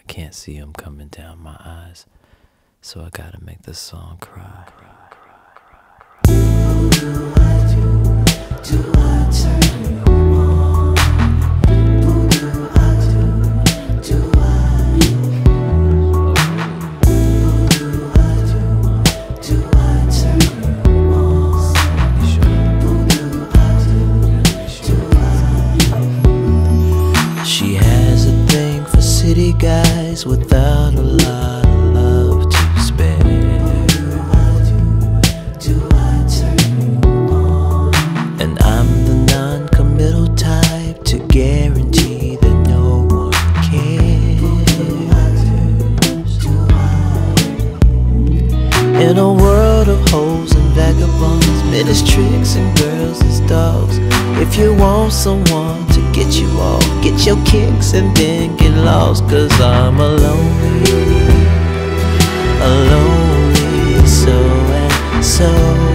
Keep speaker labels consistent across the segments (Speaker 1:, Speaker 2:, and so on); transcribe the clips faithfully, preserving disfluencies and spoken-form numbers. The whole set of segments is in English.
Speaker 1: can't see them coming down my eyes, so I gotta make this song cry. Who do I do? Do I turn you on? Who do I do? Do I? Who do I do? Do I turn you on? Who do I do? Do I? She has a thing for city guys without a lot of love to spare. And I'm the non-committal type to guarantee that no one cares. In a world of hoes and vagabonds, men as tricks and girls as dogs. If you want someone to get you off, get your kicks and then get lost. Cause I'm a lonely, a lonely so and so.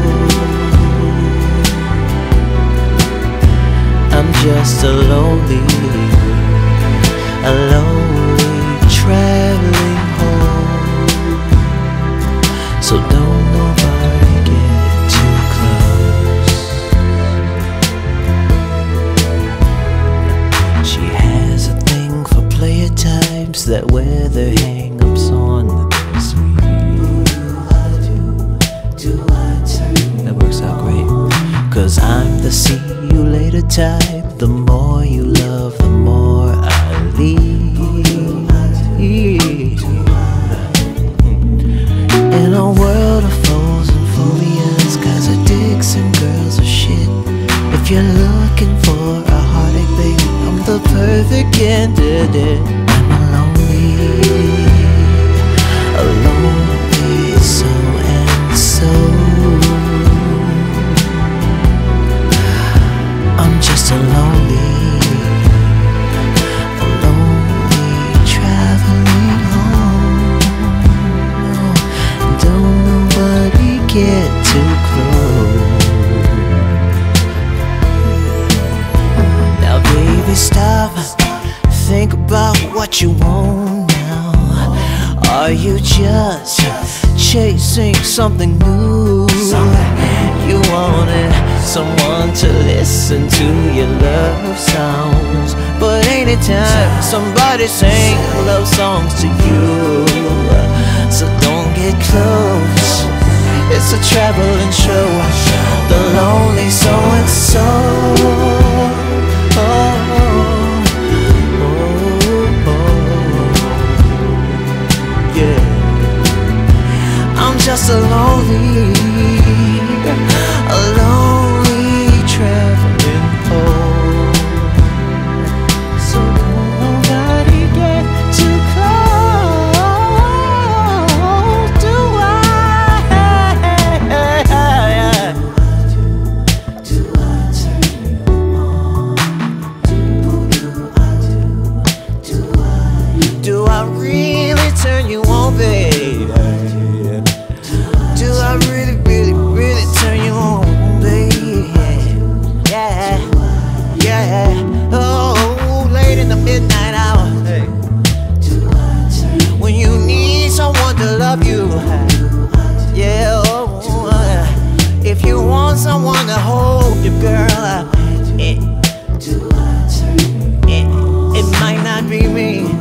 Speaker 1: I'm just a lonely, a lonely traveling home. So don't nobody get too close. She has a thing for player types that wear their hang-ups on the sleeve. That works out great. Cause I'm the see you later type. The more you love, the more I leave. In a world of foes and phobias, guys are dicks and girls are shit. If you're looking for a heartache, baby, I'm the perfect candidate. I'm a lonely, a lonely so and so. I'm just a lonely, a lonely traveling home. Don't nobody get too close. Now baby stop, think about what you want now. Are you just chasing something new? You wanted someone to listen to your love sounds, but ain't it time somebody sang love songs to you? So don't get close, it's a traveling show, the lonely so and so. Oh, oh, oh, yeah. I'm just a lonely, a lonely traveling home. So nobody get too close. Do I? Do I turn you on? Do I do? Do I? Do I really turn you on, baby? Do I really, really, really turn you on, baby? Yeah, yeah. Oh, late in the midnight hour, hey. When you need someone to love you, yeah. Oh, if you want someone to hold you, girl, it, it, it might not be me.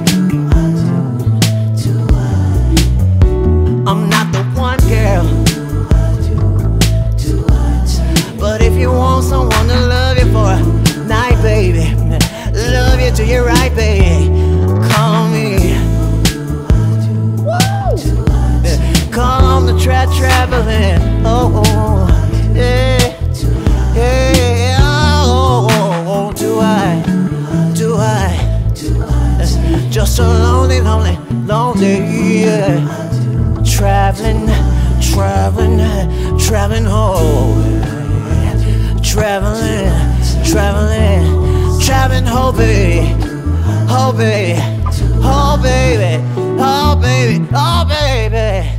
Speaker 1: I'm not the one, girl. But if you want someone to love you for a night, baby, love you till you're right, baby, call me. Woo! Call on the tra traveling. Oh, oh, yeah, yeah. Oh, oh, oh, do I, do I? Just a lonely, lonely, lonely, yeah. Traveling, traveling, traveling home. Traveling, traveling, traveling home, baby. Oh, baby, oh, baby, oh, baby, oh, baby.